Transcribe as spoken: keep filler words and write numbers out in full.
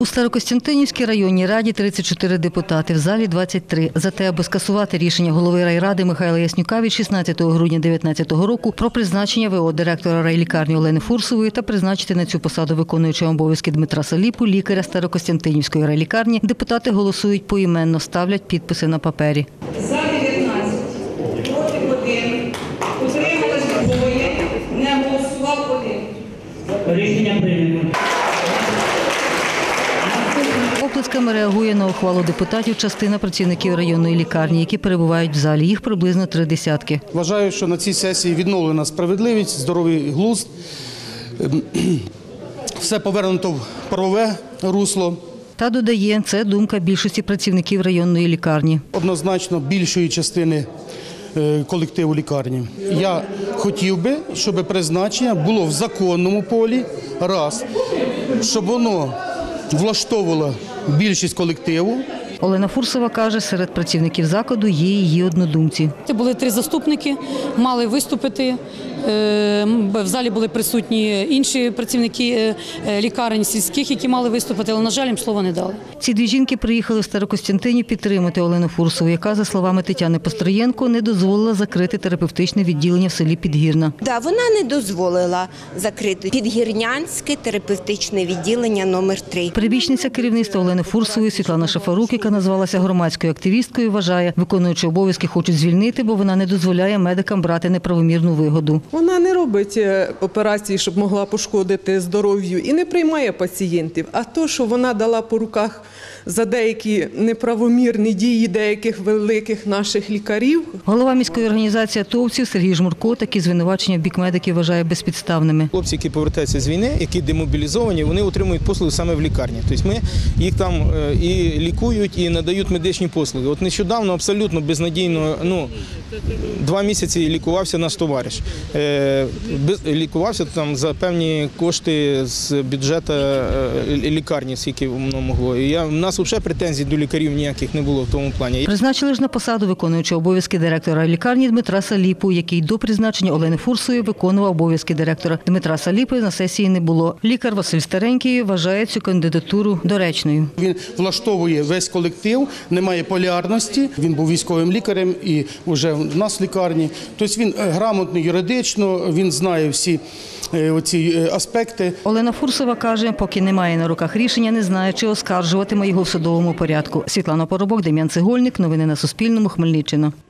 Старокостянтинівській районній раді тридцять чотири депутати, в залі двадцять три. За те, аби скасувати рішення голови райради Михайла Яснюка від шістнадцятого грудня дві тисячі дев'ятнадцятого року про призначення ВО директора райлікарні Олени Фурсової та призначити на цю посаду виконуючого обов'язки Дмитра Саліпу, лікаря Старокостянтинівської райлікарні, депутати голосують поіменно, ставлять підписи на папері. За дев'ятнадцять, проти один, утрималось двоє, не голосував один. Рішення прийнято. Оплесками реагує на ухвалу депутатів частина працівників районної лікарні, які перебувають в залі. Їх приблизно три десятки. Вважаю, що на цій сесії відновлена справедливість, здоровий глузд. Все повернуто в правове русло. Та додає, це думка більшості працівників районної лікарні. Однозначно більшої частини колективу лікарні. Я хотів би, щоб призначення було в законному полі, раз, щоб воно влаштовувало більшість колективу. Олена Фурсова каже, серед працівників закладу є її однодумці. Це були три заступники, мали виступити. В залі були присутні інші працівники лікарень сільських, які мали виступити, але, на жаль, їм слова не дали. Ці дві жінки приїхали в Старокостянтинів підтримати Олену Фурсову, яка, за словами Тетяни Построєнко, не дозволила закрити терапевтичне відділення в селі Підгірна. Да, вона не дозволила закрити Підгірнянське терапевтичне відділення номер три. Прибічниця керівництва Олени Фурсової Світлана Шафарук, яка назвалася громадською активісткою, вважає, виконуючи обов'язки хочуть звільнити, бо вона не дозволяє медикам брати неправомірну вигоду. Вона не робить операції, щоб могла пошкодити здоров'ю, і не приймає пацієнтів. А то, що вона дала по руках за деякі неправомірні дії деяких великих наших лікарів. Голова міської організації атовців Сергій Жмурко такі звинувачення в бік медиків вважає безпідставними. Хлопці, які повертаються з війни, які демобілізовані, вони отримують послуги саме в лікарні. Тобто ми їх там і лікують, і надають медичні послуги. От нещодавно абсолютно безнадійно, ну, два місяці лікувався наш товариш. Лікувався там за певні кошти з бюджету лікарні, скільки воно могло. І я, у нас взагалі претензій до лікарів ніяких не було в тому плані. Призначили ж на посаду виконуючого обов'язки директора лікарні Дмитра Саліпу, який до призначення Олени Фурсової виконував обов'язки директора. Дмитра Саліпи на сесії не було. Лікар Василь Старенький вважає цю кандидатуру доречною. Він влаштовує весь колектив, немає полярності. Він був військовим лікарем і вже в нас в лікарні. Тобто він грамотний юридично, він знає всі оці аспекти. Олена Фурсова каже, поки немає на руках рішення, не знає, чи оскаржуватиме його в судовому порядку. Світлана Поробок, Дем'ян Цегольник. Новини на Суспільному. Хмельниччина.